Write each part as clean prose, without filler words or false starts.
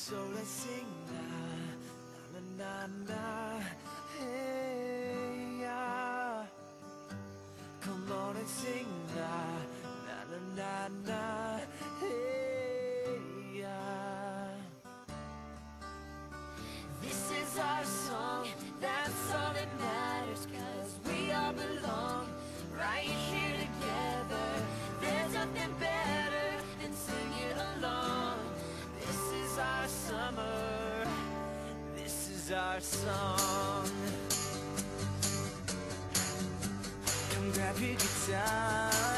So let's sing na na na na, hey yeah. Come on and sing na na na na na, hey yeah. This is our song, that's all that matters, 'cause we all belong right here together. There's nothing better than singing along. This is our summer, this is our song. Come grab your guitar,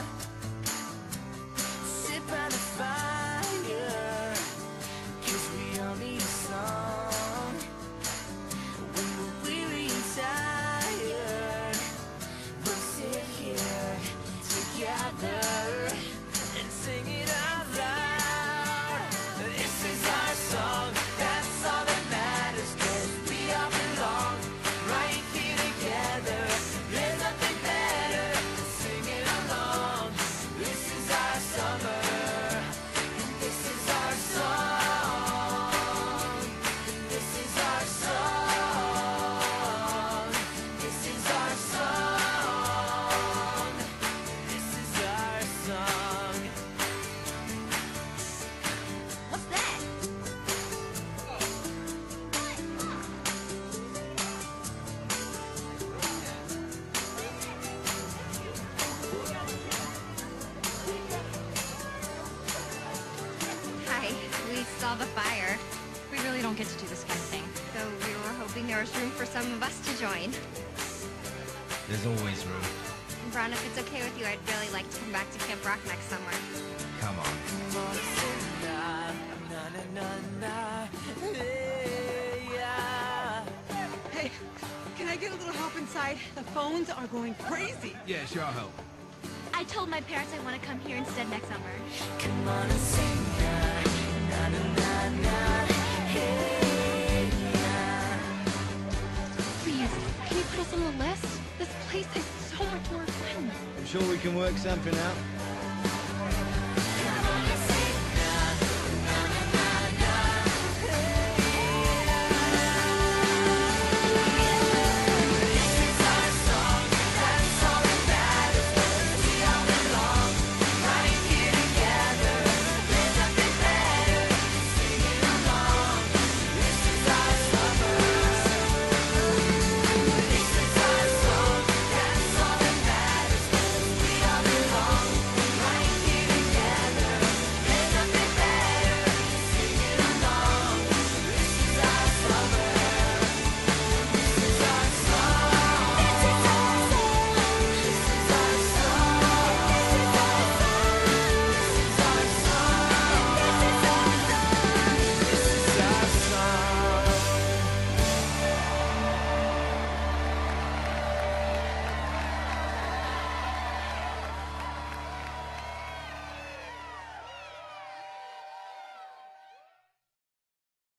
sit by the fire, 'cause we all need a song. When we're weary and tired, we'll sit here together and sing it out loud. This is our song, that's all that matters, 'cause we all belong right here together. There's nothing better than singing along. This is our summer, and this is our song. This is our song. This is our song. This is our song. What's that? Hi, we saw the fire. We really don't get to do this kind of thing, so we were hoping there was room for some of us to join. There's always room. Brown, if it's okay with you, I'd really like to come back to Camp Rock next summer. Come on. Come on, sing na na na na na, hey yeah. Hey, can I get a little help inside? The phones are going crazy. Yeah, sure, I'll help. I told my parents I want to come here instead next summer. Come on and sing na na na na na, hey yeah. Please, can you put us on the list? This place is so much more fun. I'm sure we can work something out.